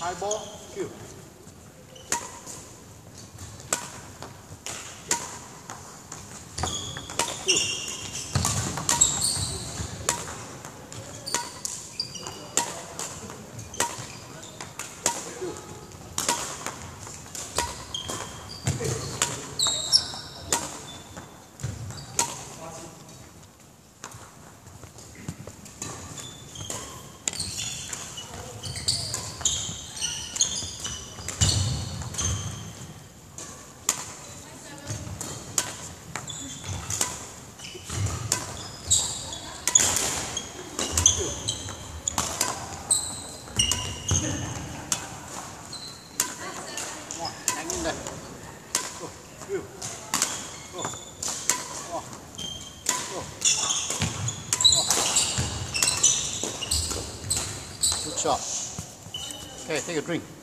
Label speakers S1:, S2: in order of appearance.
S1: High ball, cue. Cue. Hang in there. Go. View. Go. Walk. Go. Walk. Good shot. Okay, take a drink.